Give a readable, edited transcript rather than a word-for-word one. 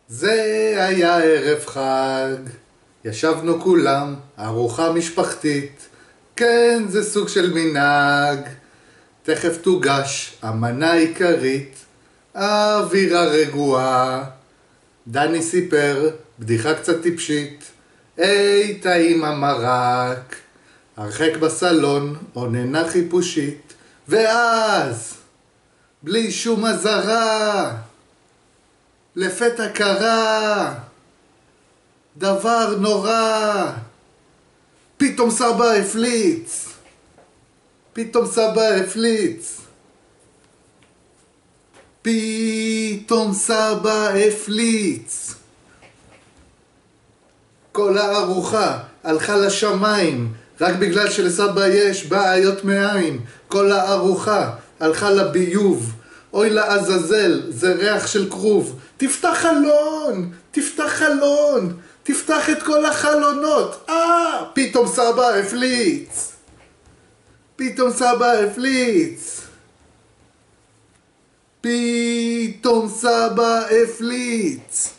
זה היה ערב חג, ישבנו כולם, ארוחה משפחתית, כן זה סוג של מנהג. תכף תוגש המנה עיקרית, האווירה רגועה. דני סיפר בדיחה קצת טיפשית, היי טעים המרק. הרחק בסלון עוננה חיפושית, ואז בלי שום אזהרה לפתע קרה דבר נורא. פתאום סבא הפליץ. פתאום סבא הפליץ. כל הארוחה הלכה לשמיים, רק בגלל שלסבא יש בעיות מעיים. כל הארוחה הלכה לביוב, אוי לעזאזל, זה ריח של כרוב. תפתח חלון, תפתח את כל החלונות. פתאום סבא הפליץ. פתאום סבא הפליץ.